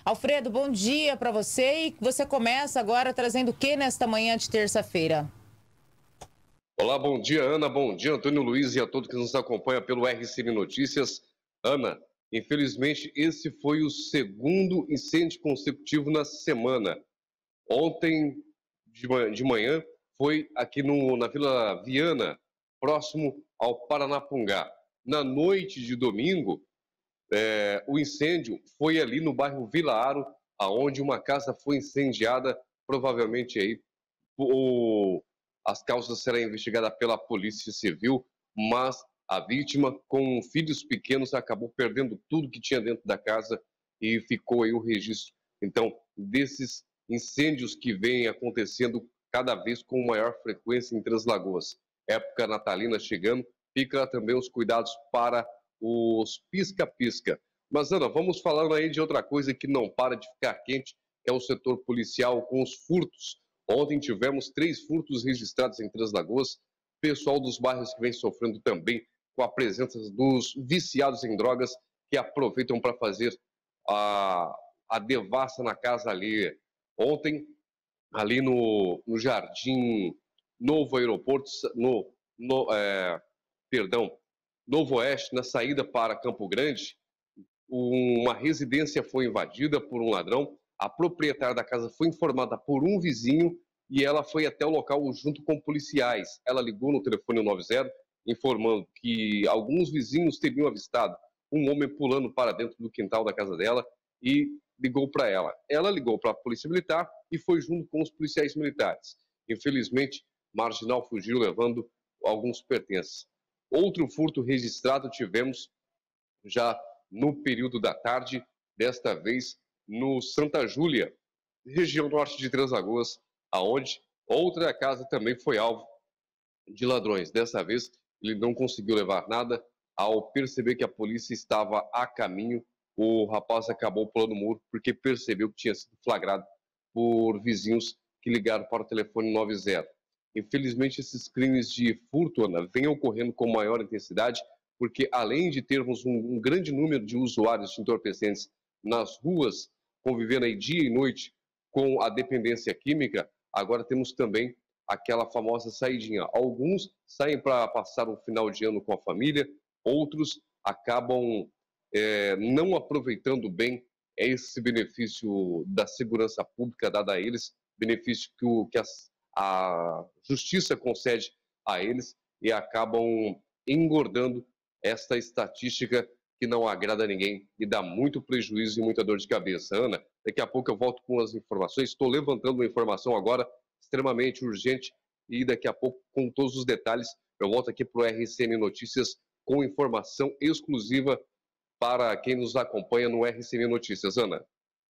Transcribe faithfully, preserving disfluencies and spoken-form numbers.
Alfredo, bom dia para você e você começa agora trazendo o que nesta manhã de terça-feira? Olá, bom dia, Ana, bom dia, Antônio Luiz e a todos que nos acompanham pelo R C N Notícias. Ana, infelizmente esse foi o segundo incêndio consecutivo na semana. Ontem de manhã, de manhã foi aqui no, na Vila Viana, próximo ao Paranapungá. Na noite de domingo, é, o incêndio foi ali no bairro Vila-Aro, aonde uma casa foi incendiada, provavelmente aí o, as causas serão investigadas pela Polícia Civil, mas a vítima, com filhos pequenos, acabou perdendo tudo que tinha dentro da casa e ficou aí o registro. Então, desses incêndios que vêm acontecendo cada vez com maior frequência em Três Lagoas. Época natalina chegando, fica também os cuidados para os pisca-pisca. Mas, Ana, vamos falando aí de outra coisa que não para de ficar quente, que é o setor policial com os furtos. Ontem tivemos três furtos registrados em Três Lagoas. Pessoal dos bairros que vem sofrendo também com a presença dos viciados em drogas que aproveitam para fazer a, a devassa na casa alheia. Ontem, ali no, no Jardim Novo Aeroporto, no, no é, perdão, Novo Oeste, na saída para Campo Grande, uma residência foi invadida por um ladrão. A proprietária da casa foi informada por um vizinho e ela foi até o local junto com policiais. Ela ligou no telefone noventa, informando que alguns vizinhos teriam avistado um homem pulando para dentro do quintal da casa dela e ligou para ela. Ela ligou para a polícia militar e foi junto com os policiais militares. Infelizmente, marginal fugiu levando alguns pertences. Outro furto registrado tivemos já no período da tarde, desta vez no Santa Júlia, região norte de Três Lagoas, aonde outra casa também foi alvo de ladrões. Dessa vez, ele não conseguiu levar nada. Ao perceber que a polícia estava a caminho, o rapaz acabou pulando o muro porque percebeu que tinha sido flagrado por vizinhos que ligaram para o telefone noventa. Infelizmente, esses crimes de furto, Ana, vêm ocorrendo com maior intensidade, porque além de termos um, um grande número de usuários de entorpecentes nas ruas, convivendo aí dia e noite com a dependência química, agora temos também aquela famosa saidinha. Alguns saem para passar um final de ano com a família, outros acabam é, não aproveitando bem esse benefício da segurança pública dada a eles, benefício que, o, que as, a justiça concede a eles e acabam engordando esta estatística que não agrada a ninguém e dá muito prejuízo e muita dor de cabeça. Ana, daqui a pouco eu volto com as informações. Estou levantando uma informação agora extremamente urgente e daqui a pouco, com todos os detalhes, eu volto aqui para o R C N Notícias com informação exclusiva para quem nos acompanha no R C N Notícias. Ana.